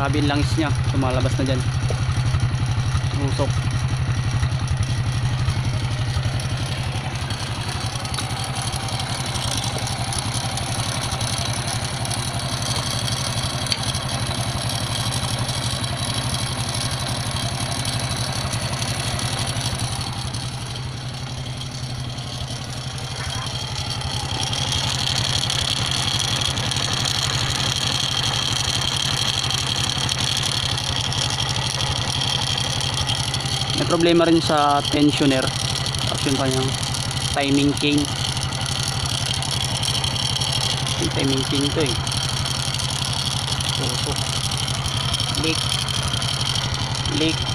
grabe yung langis niya, tumalabas na dyan, usok. May problema rin sa tensioner at yung kanyang timing chain. Yung timing chain to leak